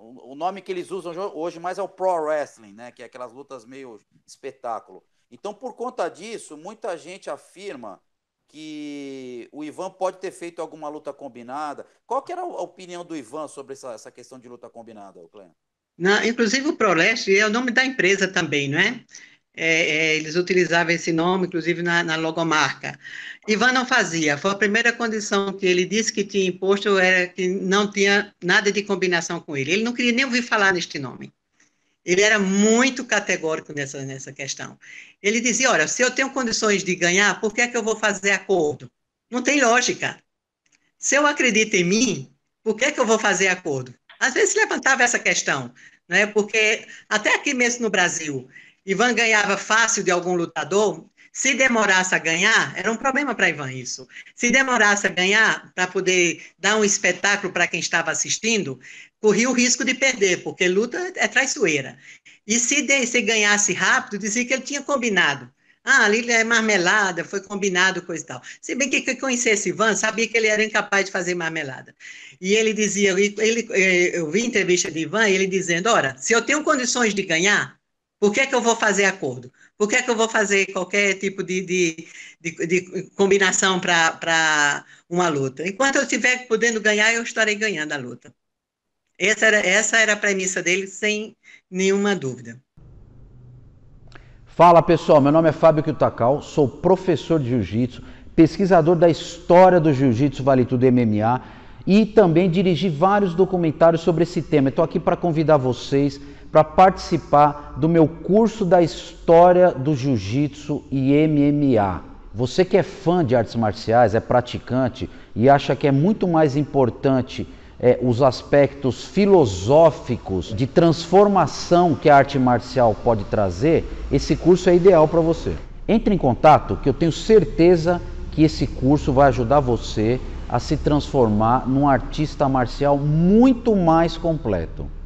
o nome que eles usam hoje mais é o Pro Wrestling, né? Que é aquelas lutas meio espetáculo. Então, por conta disso, muita gente afirma que o Ivan pode ter feito alguma luta combinada. Qual que era a opinião do Ivan sobre essa questão de luta combinada, Cleber? Inclusive o Proleste é o nome da empresa também, não é? Eles utilizavam esse nome, inclusive na logomarca. Ivan não fazia, foi a primeira condição que ele disse que tinha imposto, era que não tinha nada de combinação com ele. Ele não queria nem ouvir falar neste nome. Ele era muito categórico nessa questão. Ele dizia, olha, se eu tenho condições de ganhar, por que é que eu vou fazer acordo? Não tem lógica. Se eu acredito em mim, por que é que eu vou fazer acordo? Às vezes levantava essa questão, né? Porque até aqui mesmo no Brasil, Ivan ganhava fácil de algum lutador, se demorasse a ganhar, era um problema para Ivan isso. Se demorasse a ganhar, para poder dar um espetáculo para quem estava assistindo, corria o risco de perder, porque luta é traiçoeira. E se ganhasse rápido, dizia que ele tinha combinado. Ah, ali é marmelada, foi combinado, coisa e tal. Se bem que conhecia esse Ivan, sabia que ele era incapaz de fazer marmelada. E ele dizia, eu vi entrevista de Ivan, ele dizendo, ora, se eu tenho condições de ganhar, por que é que eu vou fazer acordo? Por que é que eu vou fazer qualquer tipo de combinação para uma luta? Enquanto eu estiver podendo ganhar, eu estarei ganhando a luta. Essa era a premissa dele, sem nenhuma dúvida. Fala pessoal, meu nome é Fábio Kiyotakawa, sou professor de Jiu-Jitsu, pesquisador da história do Jiu-Jitsu Vale Tudo MMA e também dirigi vários documentários sobre esse tema. Estou aqui para convidar vocês para participar do meu curso da história do Jiu-Jitsu e MMA. Você que é fã de artes marciais, é praticante e acha que é muito mais importante os aspectos filosóficos de transformação que a arte marcial pode trazer, esse curso é ideal para você. Entre em contato que eu tenho certeza que esse curso vai ajudar você a se transformar num artista marcial muito mais completo.